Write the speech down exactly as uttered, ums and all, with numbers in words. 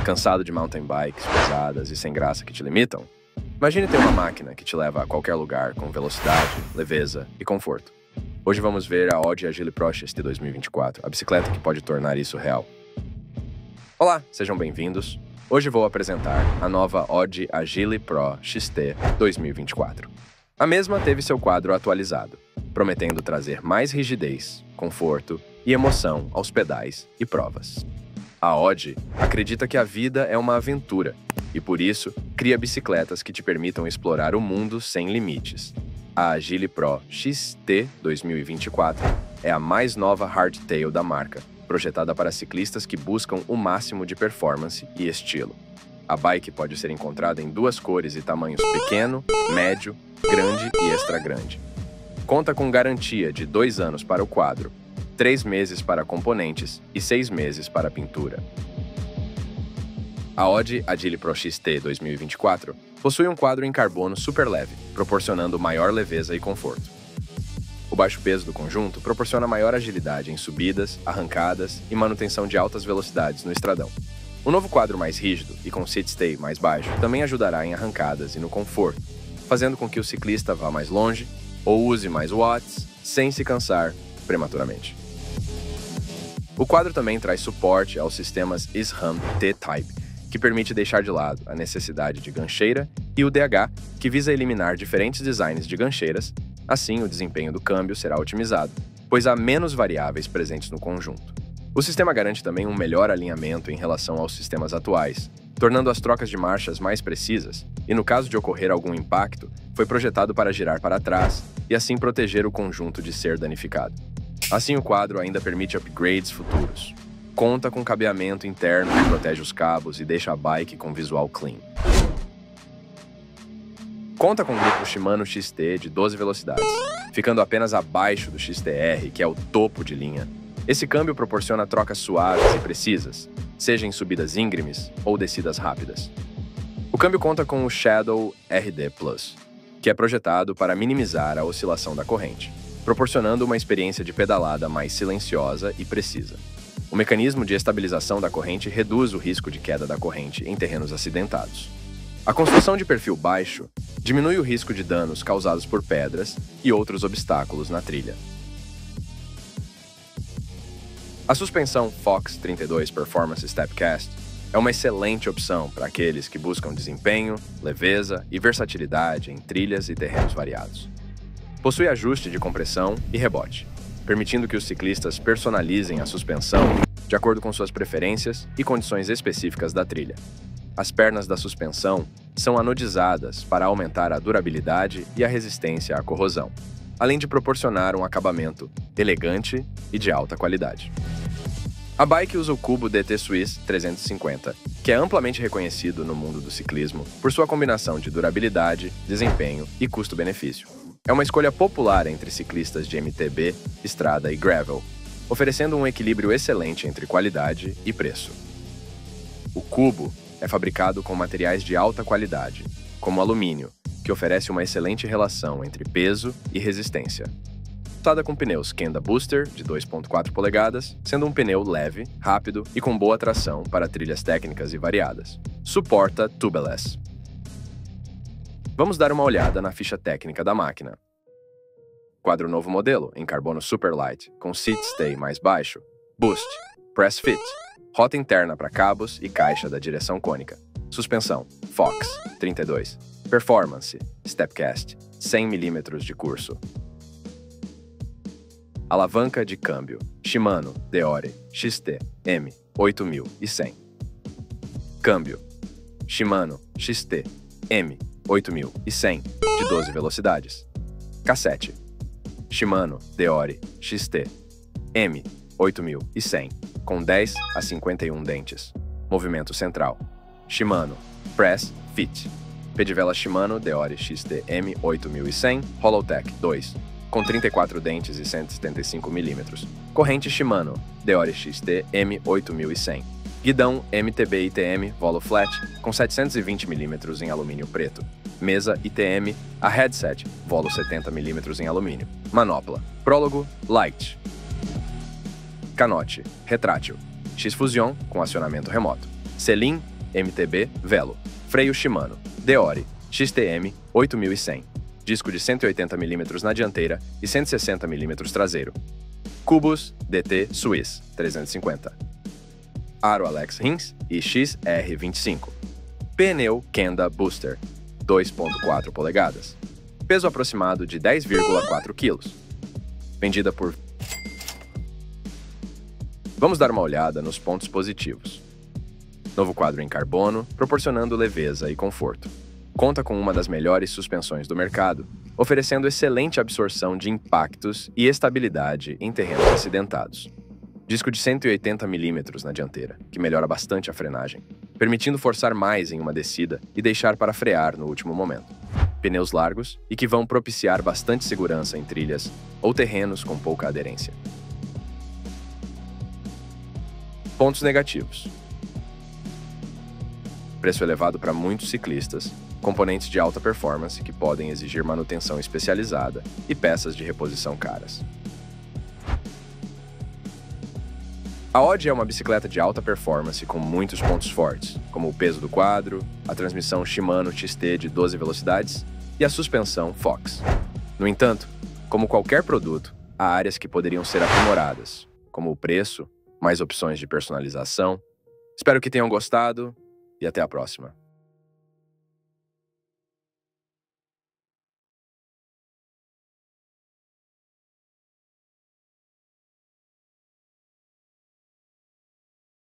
Cansado de mountain bikes pesadas e sem graça que te limitam? Imagine ter uma máquina que te leva a qualquer lugar com velocidade, leveza e conforto. Hoje vamos ver a Audi Agile Pro X T dois mil e vinte e quatro, a bicicleta que pode tornar isso real. Olá, sejam bem-vindos. Hoje vou apresentar a nova Audi Agile Pro X T dois mil e vinte e quatro. A mesma teve seu quadro atualizado, prometendo trazer mais rigidez, conforto e emoção aos pedais e provas. A Audi acredita que a vida é uma aventura e, por isso, cria bicicletas que te permitam explorar o mundo sem limites. A Agile Pro X T dois mil e vinte e quatro é a mais nova hardtail da marca, projetada para ciclistas que buscam o máximo de performance e estilo. A bike pode ser encontrada em duas cores e tamanhos pequeno, médio, grande e extra grande. Conta com garantia de dois anos para o quadro, três meses para componentes e seis meses para pintura. A Audi Agile Pro X T dois mil e vinte e quatro possui um quadro em carbono super leve, proporcionando maior leveza e conforto. O baixo peso do conjunto proporciona maior agilidade em subidas, arrancadas e manutenção de altas velocidades no estradão. O novo quadro mais rígido e com seat stay mais baixo também ajudará em arrancadas e no conforto, fazendo com que o ciclista vá mais longe ou use mais watts sem se cansar prematuramente. O quadro também traz suporte aos sistemas SRAM T-Type, que permite deixar de lado a necessidade de gancheira, e o D H, que visa eliminar diferentes designs de gancheiras. Assim, o desempenho do câmbio será otimizado, pois há menos variáveis presentes no conjunto. O sistema garante também um melhor alinhamento em relação aos sistemas atuais, tornando as trocas de marchas mais precisas, e no caso de ocorrer algum impacto, foi projetado para girar para trás e assim proteger o conjunto de ser danificado. Assim, o quadro ainda permite upgrades futuros. Conta com cabeamento interno que protege os cabos e deixa a bike com visual clean. Conta com o grupo Shimano X T de doze velocidades, ficando apenas abaixo do X T R, que é o topo de linha. Esse câmbio proporciona trocas suaves e precisas, seja em subidas íngremes ou descidas rápidas. O câmbio conta com o Shadow R D Plus, que é projetado para minimizar a oscilação da corrente, proporcionando uma experiência de pedalada mais silenciosa e precisa. O mecanismo de estabilização da corrente reduz o risco de queda da corrente em terrenos acidentados. A construção de perfil baixo diminui o risco de danos causados por pedras e outros obstáculos na trilha. A suspensão Fox trinta e dois Performance Stepcast é uma excelente opção para aqueles que buscam desempenho, leveza e versatilidade em trilhas e terrenos variados. Possui ajuste de compressão e rebote, permitindo que os ciclistas personalizem a suspensão de acordo com suas preferências e condições específicas da trilha. As pernas da suspensão são anodizadas para aumentar a durabilidade e a resistência à corrosão, além de proporcionar um acabamento elegante e de alta qualidade. A bike usa o cubo D T Swiss trezentos e cinquenta, que é amplamente reconhecido no mundo do ciclismo por sua combinação de durabilidade, desempenho e custo-benefício. É uma escolha popular entre ciclistas de M T B, estrada e gravel, oferecendo um equilíbrio excelente entre qualidade e preço. O cubo é fabricado com materiais de alta qualidade, como alumínio, que oferece uma excelente relação entre peso e resistência. Dotada com pneus Kenda Booster de dois ponto quatro polegadas, sendo um pneu leve, rápido e com boa tração para trilhas técnicas e variadas. Suporta tubeless. Vamos dar uma olhada na ficha técnica da máquina. Quadro novo modelo, em carbono super light, com seat stay mais baixo, boost, press fit, rota interna para cabos e caixa da direção cônica. Suspensão Fox trinta e dois, Performance, Stepcast, cem milímetros de curso. Alavanca de câmbio, Shimano Deore X T M oito mil e cem. Câmbio, Shimano X T M oito mil e cem de doze velocidades. Cassete, Shimano Deore X T M oito mil e cem, com dez a cinquenta e um dentes. Movimento central, Shimano Press Fit. Pedivela Shimano Deore X T M oito mil e cem Hollowtech dois, com trinta e quatro dentes e cento e setenta e cinco milímetros. Corrente Shimano Deore X T M oito mil e cem. Guidão M T B I T M Volo Flat, com setecentos e vinte milímetros em alumínio preto. Mesa I T M, a headset, Volo setenta milímetros em alumínio. Manopla, Prólogo Light. Canote, retrátil. X-Fusion, com acionamento remoto. Selim M T B Velo, freio Shimano, Deore, X T M oito mil e cem, disco de cento e oitenta milímetros na dianteira e cento e sessenta milímetros traseiro. Cubos D T Swiss trezentos e cinquenta. Aro Alex Rins e X R vinte e cinco. Pneu Kenda Booster, dois vírgula quatro polegadas. Peso aproximado de dez vírgula quatro quilos. Vendida por... Vamos dar uma olhada nos pontos positivos. Novo quadro em carbono, proporcionando leveza e conforto. Conta com uma das melhores suspensões do mercado, oferecendo excelente absorção de impactos e estabilidade em terrenos acidentados. Disco de cento e oitenta milímetros na dianteira, que melhora bastante a frenagem, permitindo forçar mais em uma descida e deixar para frear no último momento. Pneus largos e que vão propiciar bastante segurança em trilhas ou terrenos com pouca aderência. Pontos negativos. Preço elevado para muitos ciclistas, componentes de alta performance que podem exigir manutenção especializada e peças de reposição caras. A Odd é uma bicicleta de alta performance com muitos pontos fortes, como o peso do quadro, a transmissão Shimano X T de doze velocidades e a suspensão Fox. No entanto, como qualquer produto, há áreas que poderiam ser aprimoradas, como o preço, mais opções de personalização. Espero que tenham gostado e até a próxima.